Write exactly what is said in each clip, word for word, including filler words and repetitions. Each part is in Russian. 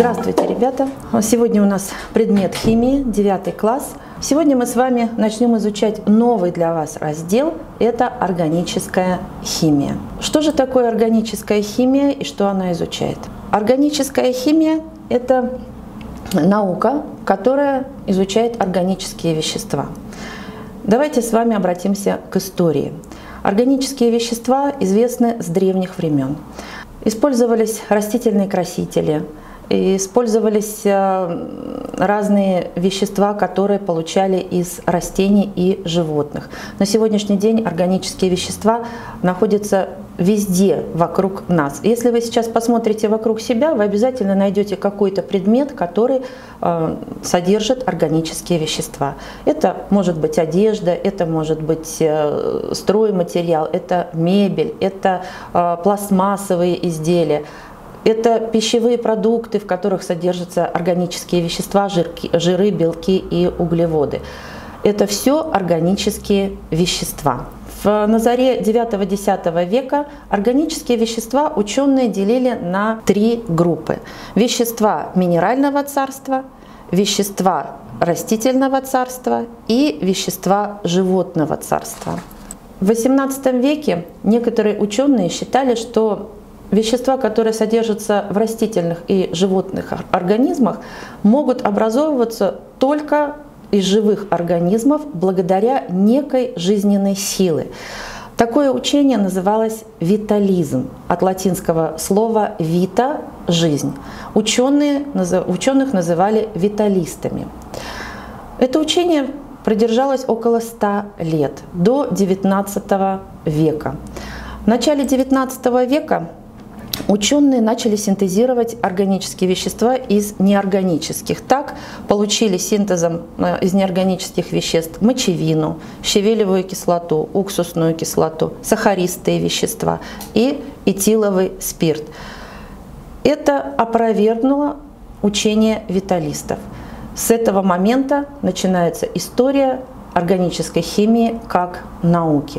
Здравствуйте, ребята! Сегодня у нас предмет химии, девятый класс. Сегодня мы с вами начнем изучать новый для вас раздел – это органическая химия. Что же такое органическая химия и что она изучает? Органическая химия – это наука, которая изучает органические вещества. Давайте с вами обратимся к истории. Органические вещества известны с древних времен. Использовались растительные красители, использовались разные вещества, которые получали из растений и животных. На сегодняшний день органические вещества находятся везде вокруг нас. Если вы сейчас посмотрите вокруг себя, вы обязательно найдете какой-то предмет, который содержит органические вещества. Это может быть одежда, это может быть стройматериал, это мебель, это пластмассовые изделия. Это пищевые продукты, в которых содержатся органические вещества, жирки, жиры, белки и углеводы. Это все органические вещества. В, на заре девятого-десятого века органические вещества ученые делили на три группы. Вещества минерального царства, вещества растительного царства и вещества животного царства. В восемнадцатом веке некоторые ученые считали, что вещества, которые содержатся в растительных и животных организмах, могут образовываться только из живых организмов благодаря некой жизненной силы. Такое учение называлось витализм, от латинского слова «vita» – «жизнь». Ученые, ученых называли виталистами. Это учение продержалось около ста лет, до девятнадцатого века. В начале девятнадцатого века ученые начали синтезировать органические вещества из неорганических. Так получили синтезом из неорганических веществ мочевину, щавелевую кислоту, уксусную кислоту, сахаристые вещества и этиловый спирт. Это опровергнуло учение виталистов. С этого момента начинается история органической химии как науки.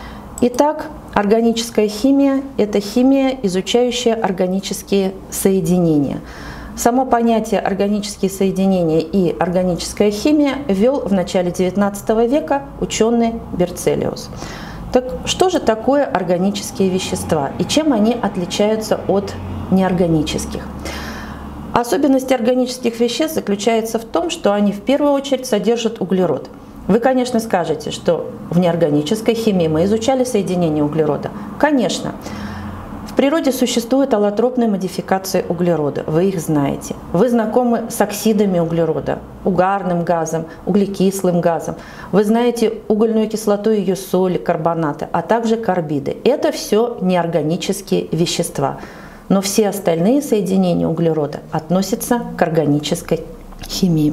Итак, органическая химия – это химия, изучающая органические соединения. Само понятие органические соединения и органическая химия ввел в начале девятнадцатого века ученый Берцелиус. Так что же такое органические вещества и чем они отличаются от неорганических? Особенность органических веществ заключается в том, что они в первую очередь содержат углерод. Вы, конечно, скажете, что в неорганической химии мы изучали соединение углерода. Конечно. В природе существуют аллотропные модификации углерода, вы их знаете. Вы знакомы с оксидами углерода, угарным газом, углекислым газом. Вы знаете угольную кислоту, ее соли, карбонаты, а также карбиды. Это все неорганические вещества. Но все остальные соединения углерода относятся к органической химии.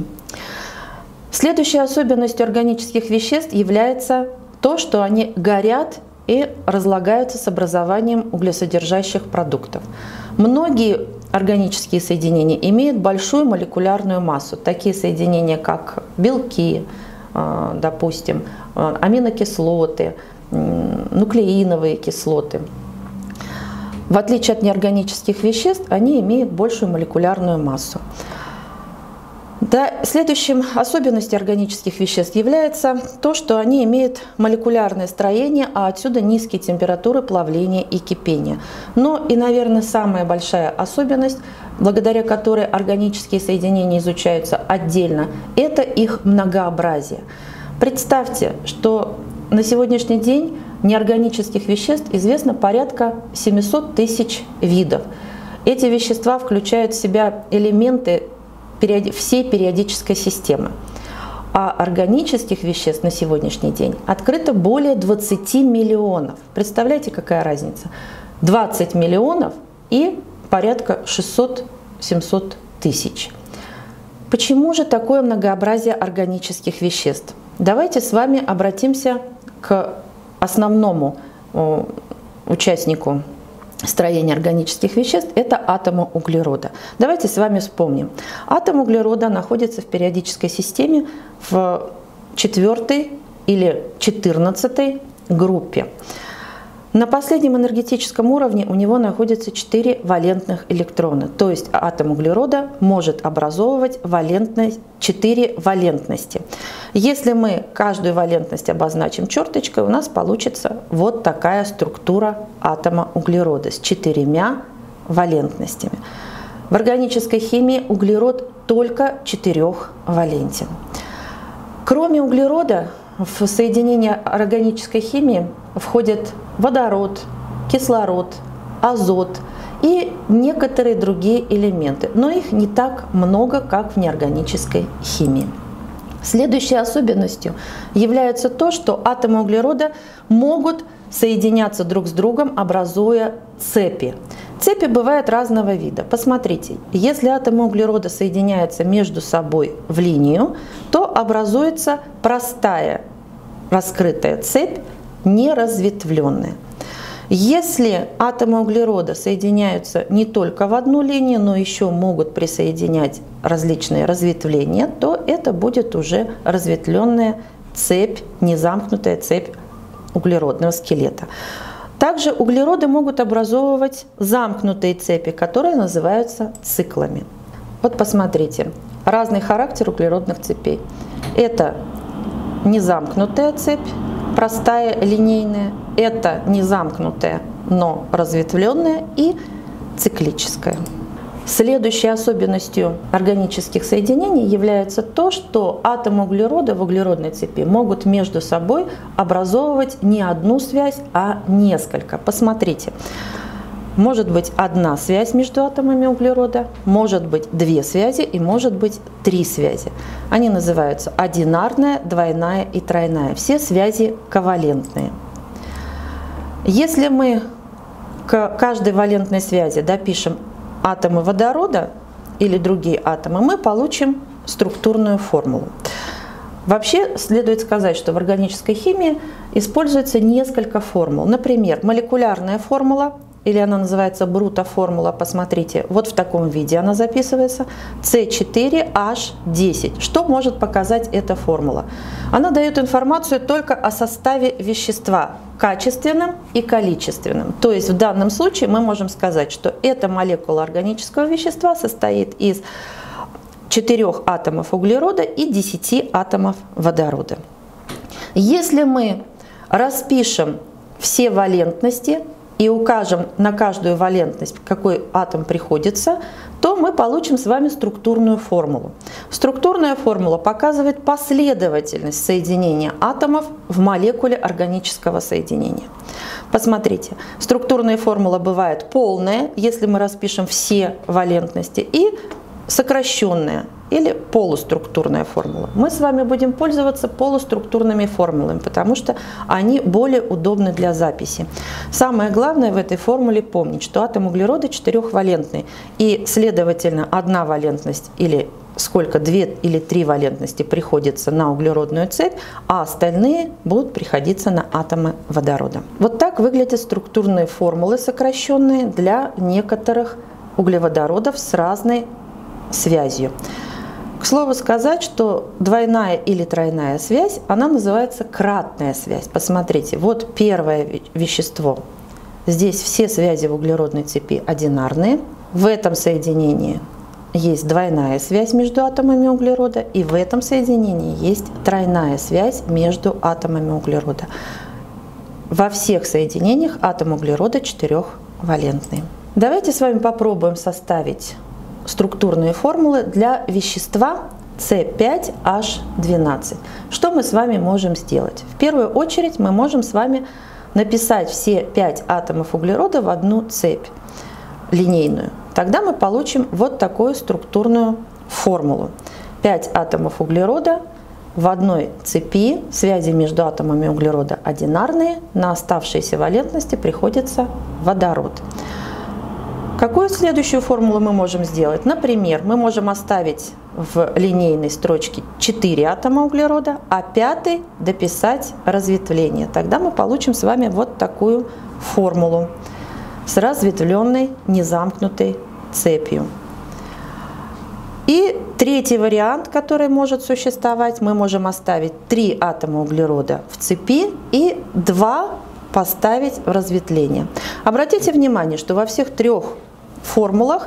Следующей особенностью органических веществ является то, что они горят и разлагаются с образованием углесодержащих продуктов. Многие органические соединения имеют большую молекулярную массу, такие соединения, как белки, допустим, аминокислоты, нуклеиновые кислоты. В отличие от неорганических веществ, они имеют большую молекулярную массу. Да, следующим особенностью органических веществ является то, что они имеют молекулярное строение, а отсюда низкие температуры плавления и кипения. Но и, наверное, самая большая особенность, благодаря которой органические соединения изучаются отдельно, это их многообразие. Представьте, что на сегодняшний день неорганических веществ известно порядка семисот тысяч видов. Эти вещества включают в себя элементы всей периодической системы. А органических веществ на сегодняшний день открыто более двадцати миллионов. Представляете, какая разница? двадцать миллионов и порядка шестьсот-семьсот тысяч. Почему же такое многообразие органических веществ? Давайте с вами обратимся к основному участнику строения органических веществ – это атому углерода. Давайте с вами вспомним. Атом углерода находится в периодической системе в четвертой или четырнадцатой группе. На последнем энергетическом уровне у него находится четыре валентных электрона, то есть атом углерода может образовывать валентность, четыре валентности. Если мы каждую валентность обозначим черточкой, у нас получится вот такая структура атома углерода с четырьмя валентностями. В органической химии углерод только четырехвалентен. Кроме углерода, в соединение органической химии входят водород, кислород, азот и некоторые другие элементы, но их не так много, как в неорганической химии. Следующей особенностью является то, что атомы углерода могут соединяться друг с другом, образуя цепи. Цепи бывают разного вида. Посмотрите, если атомы углерода соединяются между собой в линию, то образуется простая раскрытая цепь, неразветвленная. Если атомы углерода соединяются не только в одну линию, но еще могут присоединять различные разветвления, то это будет уже разветвленная цепь, незамкнутая цепь углеродного скелета. Также углероды могут образовывать замкнутые цепи, которые называются циклами. Вот посмотрите, разный характер углеродных цепей. Это незамкнутая цепь, простая, линейная. Это незамкнутая, но разветвленная и циклическая. Следующей особенностью органических соединений является то, что атомы углерода в углеродной цепи могут между собой образовывать не одну связь, а несколько. Посмотрите, может быть одна связь между атомами углерода, может быть две связи и может быть три связи. Они называются одинарная, двойная и тройная. Все связи ковалентные. Если мы к каждой валентной связи допишем атомы водорода или другие атомы, мы получим структурную формулу. Вообще следует сказать, что в органической химии используется несколько формул. Например, молекулярная формула, или она называется Бруто-формула, посмотрите, вот в таком виде она записывается, С четыре H десять. Что может показать эта формула? Она дает информацию только о составе вещества, качественным и количественным. То есть в данном случае мы можем сказать, что эта молекула органического вещества состоит из четырёх атомов углерода и десяти атомов водорода. Если мы распишем все валентности и укажем на каждую валентность, какой атом приходится, то мы получим с вами структурную формулу. Структурная формула показывает последовательность соединения атомов в молекуле органического соединения. Посмотрите, структурная формула бывает полная, если мы распишем все валентности, и сокращенная или полуструктурная формула. Мы с вами будем пользоваться полуструктурными формулами, потому что они более удобны для записи. Самое главное в этой формуле помнить, что атом углерода четырехвалентный, и, следовательно, одна валентность или сколько, две или три валентности приходится на углеродную цепь, а остальные будут приходиться на атомы водорода. Вот так выглядят структурные формулы, сокращенные для некоторых углеводородов с разной связью. К слову сказать, что двойная или тройная связь, она называется кратная связь. Посмотрите, вот первое вещество. Здесь все связи в углеродной цепи одинарные. В этом соединении есть двойная связь между атомами углерода, и в этом соединении есть тройная связь между атомами углерода. Во всех соединениях атом углерода четырехвалентный. Давайте с вами попробуем составить структурные формулы для вещества С пять H двенадцать. Что мы с вами можем сделать? В первую очередь мы можем с вами написать все пять атомов углерода в одну цепь линейную. Тогда мы получим вот такую структурную формулу. пять атомов углерода в одной цепи, связи между атомами углерода одинарные, на оставшиеся валентности приходится водород. Какую следующую формулу мы можем сделать? Например, мы можем оставить в линейной строчке четыре атома углерода, а пятый дописать разветвление. Тогда мы получим с вами вот такую формулу с разветвленной незамкнутой цепью. И третий вариант, который может существовать, мы можем оставить три атома углерода в цепи и два поставить в разветвление. Обратите внимание, что во всех трех формулах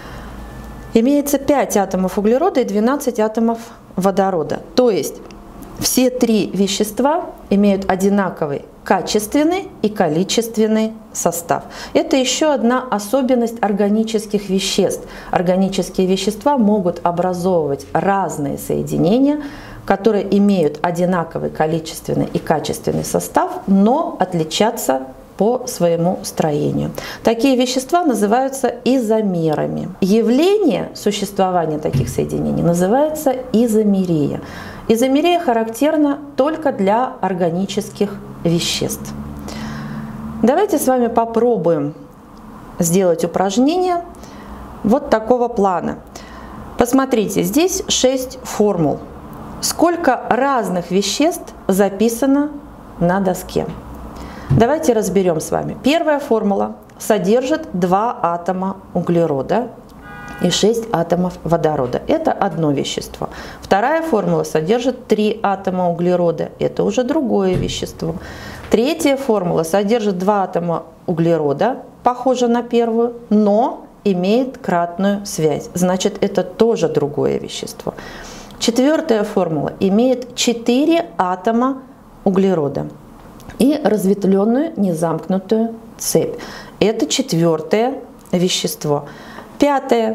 имеется пять атомов углерода и двенадцать атомов водорода. То есть все три вещества имеют одинаковый качественный и количественный состав. Это еще одна особенность органических веществ. Органические вещества могут образовывать разные соединения, которые имеют одинаковый количественный и качественный состав, но отличаться по своему строению. Такие вещества называются изомерами. Явление существования таких соединений называется изомерия. Изомерия характерна только для органических веществ. Давайте с вами попробуем сделать упражнение вот такого плана. Посмотрите, здесь шесть формул. Сколько разных веществ записано на доске? Давайте разберем с вами. Первая формула содержит два атома углерода и шесть атомов водорода. Это одно вещество. Вторая формула содержит три атома углерода. Это уже другое вещество. Третья формула содержит два атома углерода, похоже на первую, но имеет кратную связь. Значит, это тоже другое вещество. Четвертая формула имеет четыре атома углерода и разветвленную незамкнутую цепь. Это четвертое вещество. Пятое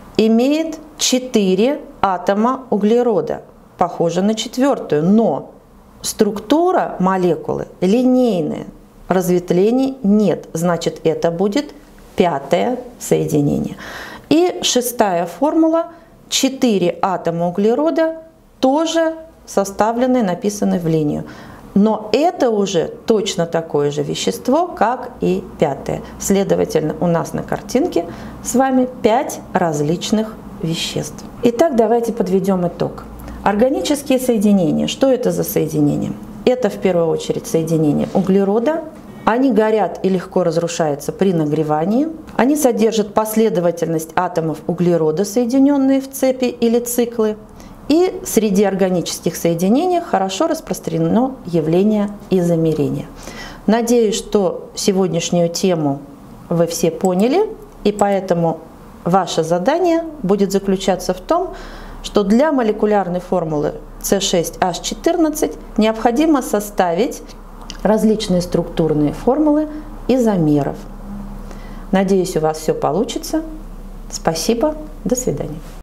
имеет четыре атома углерода, похоже на четвертую, но структура молекулы линейная, разветвлений нет, значит, это будет пятое соединение. И шестая формула, четыре атома углерода, тоже составлены, написаны в линию. Но это уже точно такое же вещество, как и пятое. Следовательно, у нас на картинке с вами пять различных веществ. Итак, давайте подведем итог. Органические соединения. Что это за соединения? Это в первую очередь соединения углерода. Они горят и легко разрушаются при нагревании. Они содержат последовательность атомов углерода, соединенные в цепи или циклы. И среди органических соединений хорошо распространено явление изомерения. Надеюсь, что сегодняшнюю тему вы все поняли, и поэтому ваше задание будет заключаться в том, что для молекулярной формулы С шесть H четырнадцать необходимо составить различные структурные формулы изомеров. Надеюсь, у вас все получится. Спасибо. До свидания.